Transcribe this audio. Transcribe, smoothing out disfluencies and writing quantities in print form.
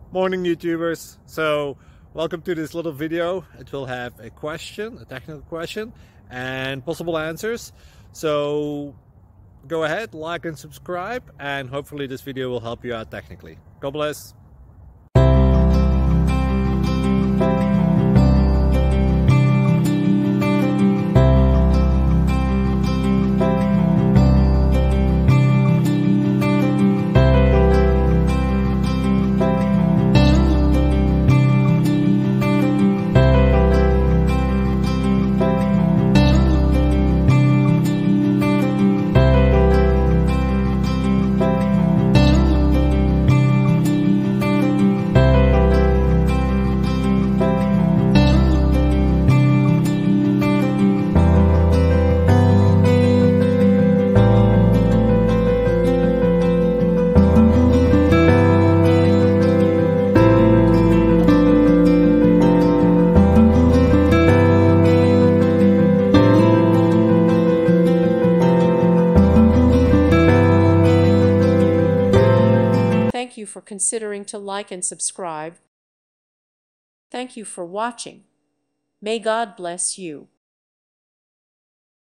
Morning YouTubers. So welcome to this little video. It will have a question, a technical question, and possible answers. So go ahead, like and subscribe, and hopefully this video will help you out technically. God bless. Thank you for considering to like and subscribe. Thank you for watching. May God bless you.